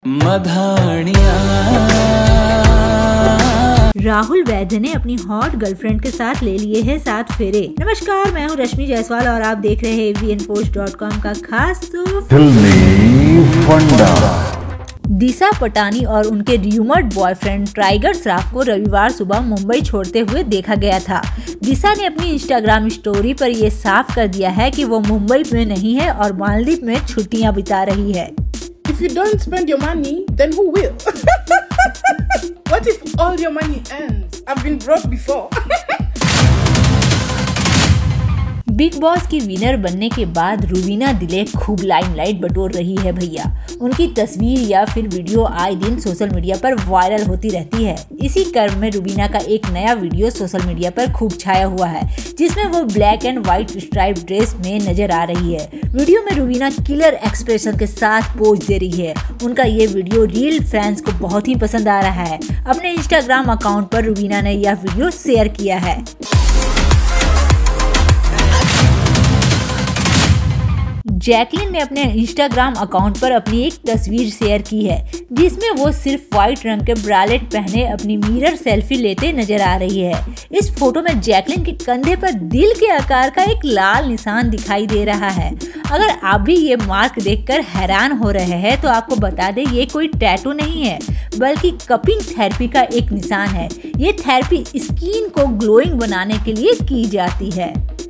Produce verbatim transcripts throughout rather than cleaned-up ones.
मधानिया। राहुल वैद्य ने अपनी hot girlfriend के साथ ले लिए हैं सात फेरे। नमस्कार, मैं हूं रश्मि जायसवाल और आप देख रहे हैं एवीएन पोस्ट डॉट कॉम का खास दिशा पटानी और उनके र्यूमर्ड बॉयफ्रेंड टाइगर श्रॉफ को रविवार सुबह मुंबई छोड़ते हुए देखा गया था। दिशा ने अपनी इंस्टाग्राम स्टोरी पर ये साफ कर दिया है कि वो मुंबई में नहीं है और मालदीव में छुट्टियां बिता रही है। If you don't spend your money, then who will? What if all your money ends? I've been broke before. Bigg Boss की विनर बनने के बाद रुबीना दिलेख खूब लाइमलाइट बटोर रही है भैया। उनकी तस्वीर या फिर वीडियो आए दिन सोशल मीडिया पर वायरल होती रहती है। इसी क्रम में रुबीना का एक नया वीडियो सोशल मीडिया पर खूब छाया हुआ है, जिसमें वो black and white stripe dress में नजर आ रही है। वीडियो में रुबीना किलर एक्सप्रेशन के साथ पोज दे रही है। उनका ये वीडियो रील फैंस को बहुत ही पसंद आ रहा है। अपने इंस्टाग्राम अकाउंट पर रुबीना ने यह वीडियो शेयर किया है। जैकलिन ने अपने इंस्टाग्राम अकाउंट पर अपनी एक तस्वीर शेयर की है, जिसमें वो सिर्फ व्हाइट रंग के ब्रालेट पहने अपनी मिरर सेल्फी लेते नजर आ रही है। इस फोटो में जैकलिन के कंधे पर दिल के आकार का एक लाल निशान दिखाई दे रहा है। अगर आप भी ये मार्क देखकर हैरान हो रहे हैं तो आपको बता दें, ये कोई टैटू नहीं है बल्कि कपिंग थेरेपी का एक निशान है। ये थेरेपी स्किन को ग्लोइंग बनाने के लिए की जाती है।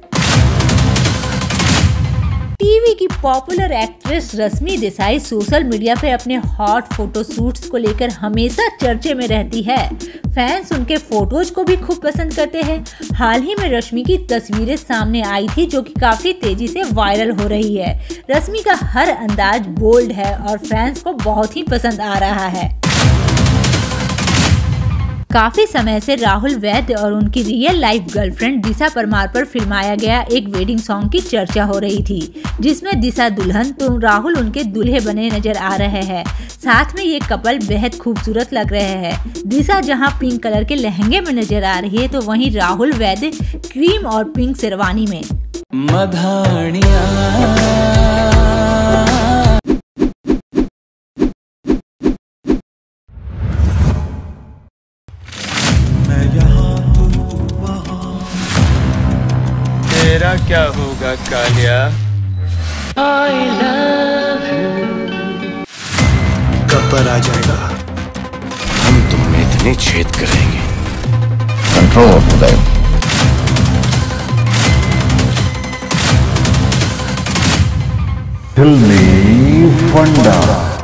टीवी की popular actress Rashmi Desai social media पे अपने हॉट फोटो शूट्स को लेकर हमेशा चर्चे में रहती है। फैंस उनके फोटोज को भी खूब पसंद करते हैं। हाल ही में रश्मि की तस्वीरें सामने आई थी, जो कि काफी तेजी से वायरल हो रही है। रश्मि का हर अंदाज बोल्ड है और फैंस को बहुत ही पसंद आ रहा है। काफी समय से राहुल वैद्य और उनकी real life girlfriend Disha Parmar पर फिल्माया गया एक वेडिंग सॉन्ग की चर्चा हो रही थी, जिसमें दिशा दुल्हन तो राहुल उनके दूल्हे बने नजर आ रहे हैं। साथ में ये कपल बेहद खूबसूरत लग रहे हैं। दिशा जहां पिंक कलर के लहंगे में नजर आ रही है, तो वहीं राहुल वैद्य क्रीम और पिंक शेरवानी में। मधानिया। तेरा क्या होगा कालिया? I love you। कब पर आ जाएगा? हम तुम में इतने छेद करेंगे। कंट्रोल उदय। फिल्मी फंडा।